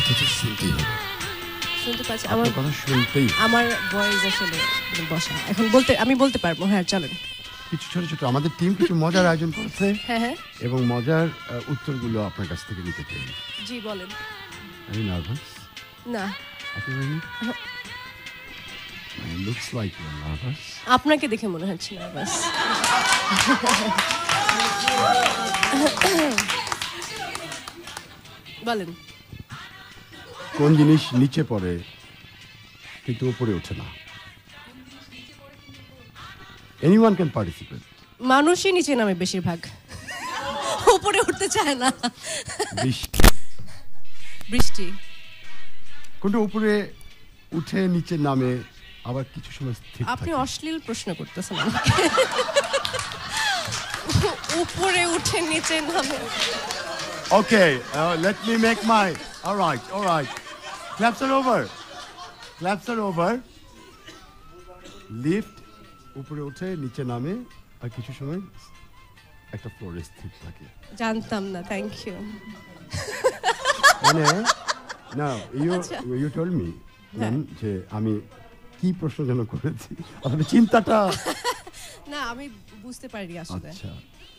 কথা তো শুনতেই হবে। শুনতে পাচ্ছি আমার আপনার কথা শুনতেই হবে। আমার ভয়েস আসলে বসা এখন আমি বলতে পারবো হ্যাঁ চলেন কিছু ছোট ছোট আমাদের টিম কিছু মজার আয়োজন করেছে হ্যাঁ হ্যাঁ এবং মজার উত্তরগুলো আপনার কাছ থেকে নিতে চাই। জি বলেন Are you nervous? না একেবারে না? It looks like you're nervous. আপনাকে দেখে মনে হচ্ছে না বাস বলেন কোন জিনিস নিচে পড়ে কিন্তু উপরে ওঠে না? Anyone can participate. মানুষই নিচে নামে বেশিরভাগ উপরে উঠতে চায় না বৃষ্টি। বৃষ্টি কোনটা উপরে উঠে নিচে নামে আবার কিছু সময় স্থির আপনি থাকে। অশ্লীল প্রশ্ন করতেছেন আমাকে উপরে উঠে নিচে নামে Okay, let me make my. All right. Claps are over. Lift উপরে উঠে নিচে নামে আর কিছু সময় একটা ফ্লোরে স্থির থাকে। জানতাম না থ্যাংক ইউ মানে না আচ্ছা। you told me যে আমি কি প্রশ্ন যেন করেছি আসলে চিন্তাটা না আমি বুঝতে পারি আসলে আচ্ছা